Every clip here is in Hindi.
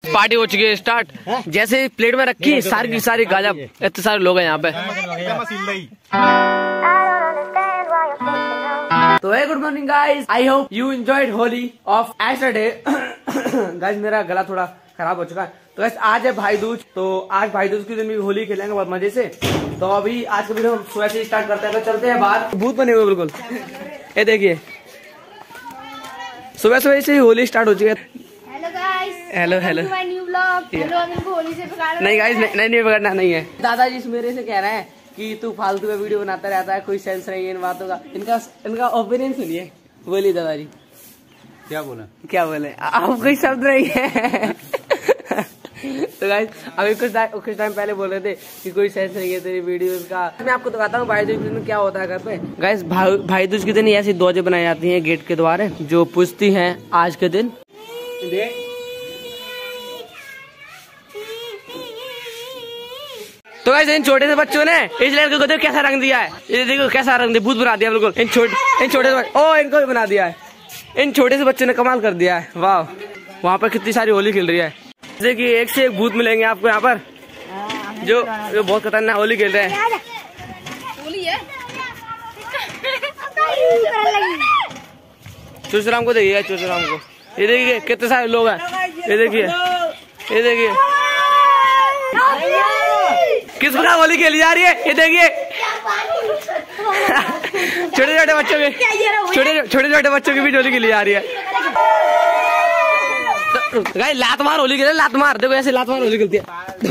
पार्टी हो चुकी है स्टार्ट। जैसे प्लेट में रखी सारी की सारी गाजा, इतने सारे लोग हैं यहाँ पे। तो good morning guys, I hope you enjoyed Holi of yesterday. Guys मेरा गला थोड़ा खराब हो चुका है। तो गाइस आज है भाई दूज, तो आज भाई दूज के दिन भी होली खेलेंगे बहुत मजे से। तो अभी आज का वीडियो हम सुबह से स्टार्ट करते हैं। तो चलते हैं बाहर, भूत बने हुए बिल्कुल। ये देखिए सुबह सुबह से ही होली स्टार्ट हो चुकी है। Hello guys, hello hello new vlog. Hello, इनको होली से बिगाड़ नहीं गाइस, नहीं बिगाड़ना नहीं है। दादाजी मेरे से कह रहे हैं कि तू फालतू में वीडियो बनाता रहता है, कोई सेंस नहीं है इन बातों का। इनका ओपिनियन सुनिए। बोलिए दादाजी। क्या बोले आप कोई शब्द नहीं है। तो गाइस अभी कुछ टाइम पहले बोल रहे थे कि कोई सेंस नहीं है तेरी वीडियोस का। मैं आपको बताता हूँ भाई दूज के दिन क्या होता है घर पे। गाइस भाई दूज के दिन ऐसी ध्वजें बनाई जाती हैं गेट के द्वारे, जो पूछती हैं आज के दिन। तो गाइस इन छोटे से बच्चों ने इस लड़के को देखो कैसा रंग दिया है। ये देखो कैसा रंग दिया, भूत बना दिया बिल्कुल। इन छोटे इनको भी बना दिया है। इन छोटे से बच्चों ने कमाल कर दिया है। वाह, वहाँ पर कितनी सारी होली खेल रही है। जैसे कि एक से एक भूत मिलेंगे आपको यहाँ पर, जो बहुत खतरनाक होली खेल रहे हैं। चुचराम को देखिए, चुचराम को। ये देखिए कितने सारे लोग हैं। ये देखिए किस प्रकार होली खेली जा रही है। ये देखिए छोटे छोटे बच्चों की भी होली खेली जा रही है। तो गाइस लात मार होली खेले, लात मार। देखो ऐसे लात मार होली खेलती है।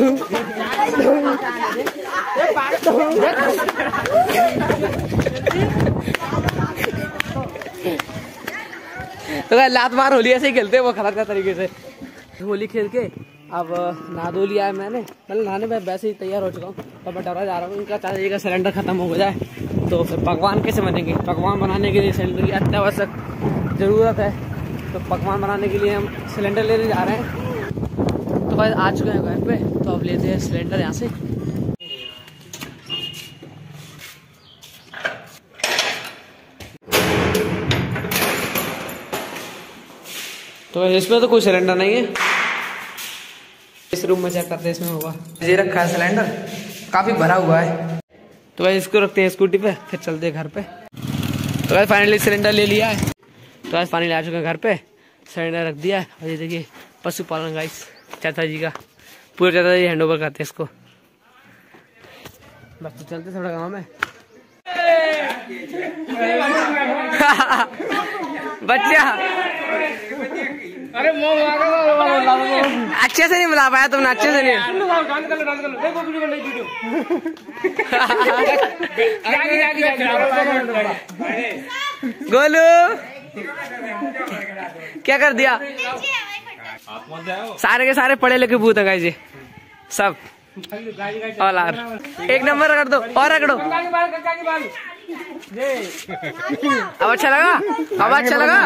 तो गाइस लात मार होली ऐसे ही खेलते हैं वो खतरनाक तरीके से। होली खेल के अब नहा धो लिया है मैंने, मतलब नहाने में वैसे ही तैयार हो चुका हूँ। तो मैं डरा जा रहा हूँ इनका चाचा जी का सिलेंडर खत्म हो जाए तो फिर पकवान कैसे बनेंगे। पकवान बनाने के लिए सिलेंडर की अत्यावश्यक जरूरत है। तो पकवान बनाने के लिए हम सिलेंडर लेने जा रहे हैं। तो भाई आ चुके हैं घर पे, तो अब लेते हैं सिलेंडर यहाँ से। तो इसमें तो कोई सिलेंडर नहीं है। इस रूम में चेक करते हैं इसमें होगा। ये रखा है सिलेंडर, काफी भरा हुआ है। तो भाई इसको रखते हैं स्कूटी पे, फिर चलते हैं घर पे। तो भाई फाइनली सिलेंडर ले लिया है। तो आज फाइनली आ चुके हैं घर पे, सिलेंडर रख दिया है। और ये देखिए पशुपालन गाइस चाचा जी का, पूरे चाचा जी हैंड ओवर करते हैं इसको। बस तो चलते थोड़ा गाँव में। बच्चा अरे अच्छे से नहीं मिला पाया तुमने, अच्छे से नहीं। गोलू क्या कर दिया। सारे के सारे पढ़े लिखे भूत है गाइस ये सब। और एक नंबर रगड़ दो और रगड़ो। अब अच्छा लगा, अब अच्छा लगा।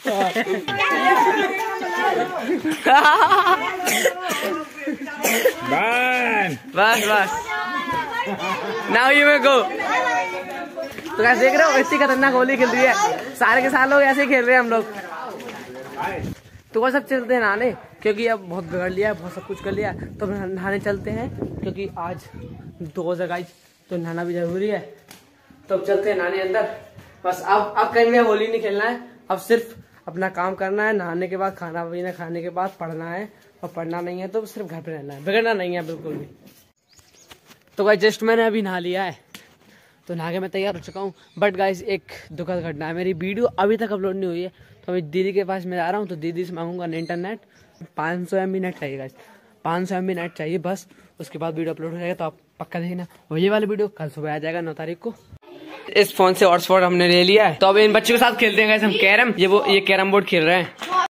बस नाउ यू मे गो। तो कैसे देख रहे हो इतनी खतरनाक होली खेल रही है। सारे के सारे लोग ऐसे ही खेल रहे हैं हम लोग। तो वह सब चलते हैं नहाने, क्योंकि अब बहुत बिगड़ लिया है, बहुत सब कुछ कर लिया है। तो नहाने चलते हैं क्योंकि आज 2 जगह तो नहाना भी जरूरी है। तो अब चलते हैं नहाने अंदर। बस अब कहीं में होली नहीं खेलना है, अब सिर्फ अपना काम करना है। नहाने के बाद खाना पीना खाने के बाद पढ़ना है, और पढ़ना नहीं है तो सिर्फ घर पे रहना है, बिगड़ना नहीं है बिल्कुल भी। तो गाइस जस्ट मैंने अभी नहा लिया है, तो नहा के मैं तैयार हो चुका हूँ। बट गाइस एक दुखद घटना है, मेरी वीडियो अभी तक अपलोड नहीं हुई है। तो अभी दीदी के पास मैं जा रहा हूँ, तो दीदी से मांगूंगा इंटरनेट। 500 MB नेट चाहिए गाइस, 500 MB नेट चाहिए बस। उसके बाद वीडियो अपलोड हो जाएगा, तो आप पक्का देखना। और ये वाली वीडियो कल सुबह आ जाएगा 9 तारीख को। इस फोन से हॉटस्पॉट हमने ले लिया है, तो अब इन बच्चों के साथ खेलते हैं गाइस हम कैरम। ये कैरम बोर्ड खेल रहे हैं।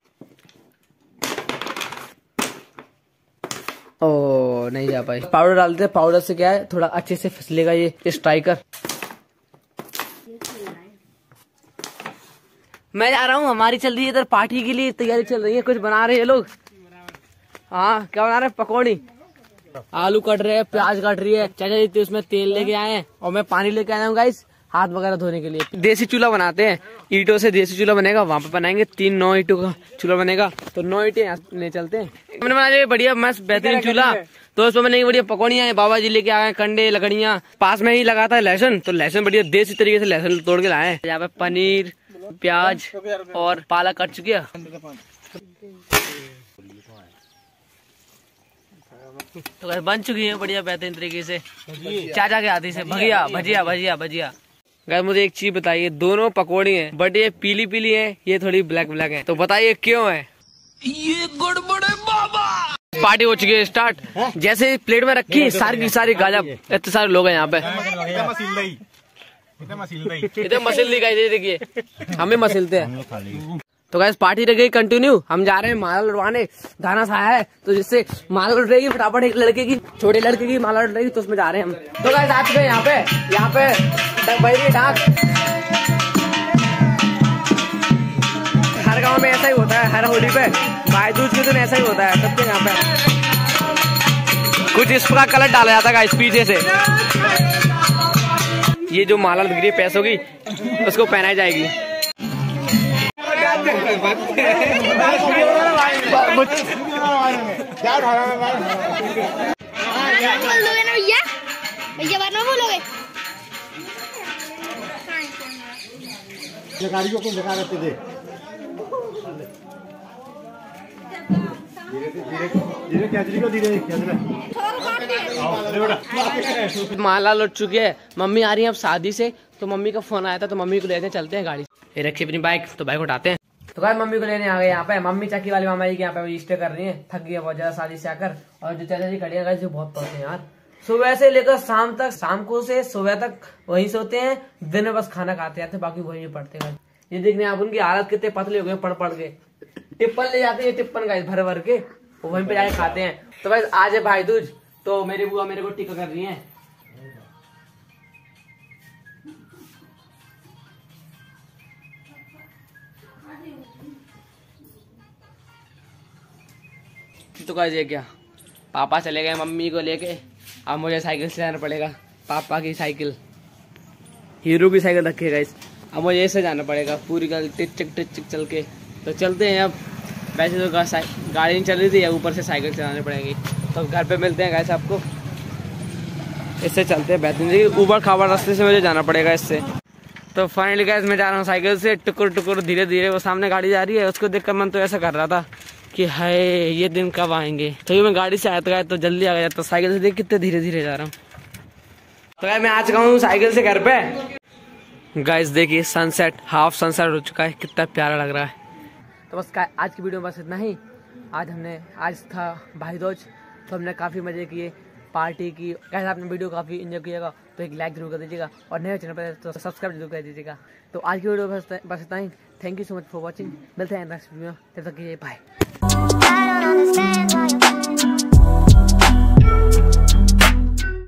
ओ नहीं जा पाई। पाउडर डालते हैं, पाउडर से क्या है थोड़ा अच्छे से फिसलेगा ये स्ट्राइकर। मैं जा रहा हूँ, हमारी चल रही है इधर पार्टी के लिए तैयारी चल रही है। कुछ बना रहे हैं लोग। हाँ क्या बना रहे हैं, पकौड़ी। आलू कट रहे हैं, प्याज कट रही है। चाचा जी उसमें तेल लेके आए हैं और मैं पानी लेके आया हूँ गाइस। हाथ वगैरह धोने के लिए। देसी चूल्हा बनाते हैं, ईंटों से देसी चूल्हा बनेगा, वहाँ पे बनाएंगे 9 ईंटों का चूल्हा बनेगा, तो 9 ईंटें यहाँ ले चलते हैं। हमने बना लिया बढ़िया मस्त बेहतरीन चूल्हा, तो उसमें बनेंगे बढ़िया पकौड़ियाँ हैं। बाबा जी लेके आए कंडे लकड़ियाँ, पास में ही लगा था लहसुन, तो लहसुन बढ़िया देसी तरीके से लहसुन तोड़ के लाए हैं। यहाँ पे पनीर, प्याज और पालक कट चुकी है। तो गाइस बन चुकी है बढ़िया बेहतरीन तरीके से, चाचा के हाथी से भजिया भजिया भजिया भजिया। गाइस मुझे एक चीज बताइए, दोनों पकौड़ी हैं बट ये पीली पीली है, ये थोड़ी ब्लैक ब्लैक है, तो बताइए क्यों है? ये गड़बड़ है बाबा। पार्टी हो चुकी है स्टार्ट, जैसे प्लेट में रखी सारी की सारी गाजर, इतने सारे लोग हैं यहाँ पे। इतने मसिल दिखाई देखिए, हमें मसिलते हैं। तो गाइस पार्टी रह गई कंटिन्यू, हम जा रहे हैं माला लुटवाने। गाना सा है तो जिससे माला लुट रहेगी फटाफट, एक लड़के की, छोटे लड़के की माला लुट रहेगी, तो उसमें जा रहे हैं हम। तो गाइस आ चुके हैं यहाँ पे डाक। हर गांव में ऐसा ही होता है, हर होली पे भाई दूज के दिन ऐसा ही होता है सबके यहाँ पे। कुछ इस प्रकार कलर डाला जाता है गाइस पीछे से। ये जो माला लग रही है पैसों की, उसको पहनाई जाएगी। माला लुट चुकी है, मम्मी आ रही है अब शादी से, तो मम्मी का फोन आया था, तो मम्मी को लेते चलते हैं गाड़ी। ये रखी अपनी बाइक, तो बाइक उठाते हैं। तो गाइस मम्मी को लेने आ गए यहाँ पे। मम्मी चक्की वाले मामा जी के यहाँ पे स्टे कर रही है, थक गई है बहुत ज्यादा शादी से आकर। और जो चाचा जी खड़े हैं जो बहुत पड़ते हैं यार, सुबह से लेकर शाम तक, शाम को से सुबह तक वहीं सोते हैं, दिन में बस खाना खाते हैं, बाकी वहीं पढ़ते हैं। ये देखने आप उनकी हालत कितने पतले हो गए पढ़ पढ़ के। टिप्पन ले जाते हैं, टिप्पन गाइस भर भर के, वहीं पे जाके खाते हैं। तो गाइस आज है भाई दूज, तो मेरी बुआ मेरे को टीका कर रही है। तो गाइस ये क्या, पापा चले गए मम्मी को लेके, अब मुझे साइकिल से जाना पड़ेगा। पापा की साइकिल, हीरो की साइकिल रखी है गाइस, अब मुझे ऐसे जाना पड़ेगा पूरी गली टिक चल के। तो चलते हैं अब। वैसे तो गाड़ी नहीं चल रही थी, ऊपर से साइकिल चलानी पड़ेगी। तो घर पे मिलते हैं गाइस आपको, इससे चलते हैं बेहतरीन, ऊबड़ खाबड़ रास्ते से मुझे जाना पड़ेगा इससे। तो फाइनली गाइस मैं जा रहा हूँ साइकिल से, टुकुर धीरे धीरे। वो सामने गाड़ी जा रही है, उसको देखकर मन तो ऐसा कर रहा था कि हाय ये दिन कब आएंगे। तो मैं गाड़ी से आया तो जल्दी आ गया, तो साइकिल से देख कितने धीरे धीरे जा रहा हूँ। तो गाइस मैं आ चुका हूँ साइकिल से घर पे। गाइस देखिए सनसेट, हाफ सनसेट हो चुका है, कितना प्यारा लग रहा है। तो बस आज की वीडियो में बस इतना ही। आज था भाई दूज, तो हमने काफ़ी मज़े किए, पार्टी की। गाइस आपने वीडियो काफ़ी एंजॉय किएगा तो एक लाइक जरूर कर दीजिएगा, और नए चैनल पर तो सब्सक्राइब जरूर कर दीजिएगा। तो आज की वीडियो बस इतना ही। Thank you so much for watching. मिलते हैं नेक्स्ट वीडियो में, तब तक के लिए बाय।